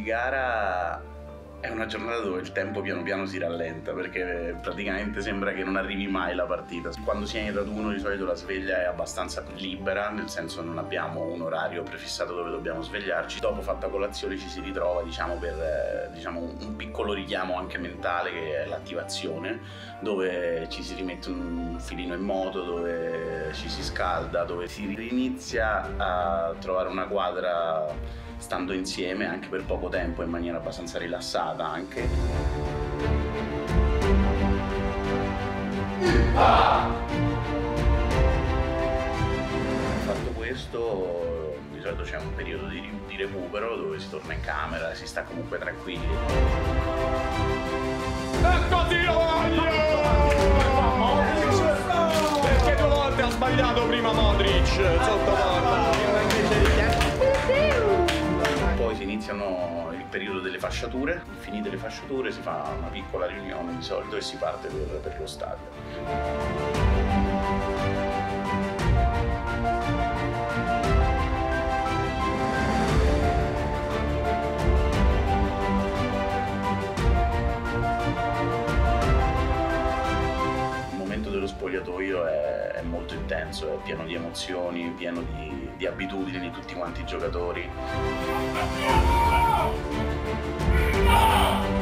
gara è una giornata dove il tempo piano piano si rallenta, perché praticamente sembra che non arrivi mai la partita. Quando si è in raduno di solito la sveglia è abbastanza libera, nel senso non abbiamo un orario prefissato dove dobbiamo svegliarci. Dopo fatta colazione ci si ritrova per un piccolo richiamo anche mentale, che è l'attivazione, dove ci si rimette un filino in moto, dove ci si scalda, dove si inizia a trovare una quadra stando insieme anche per poco tempo, in maniera abbastanza rilassata anche. Fatto questo, di solito c'è un periodo di recupero dove si torna in camera e si sta comunque tranquilli. E così lo voglio! Perché 2 volte ha sbagliato prima Modric sotto porta. Poi si iniziano il periodo delle fasciature, finite le fasciature si fa una piccola riunione di solito e si parte per lo stadio. Il momento dello spogliatoio è molto intenso, è pieno di emozioni, pieno di abitudini di tutti quanti i giocatori.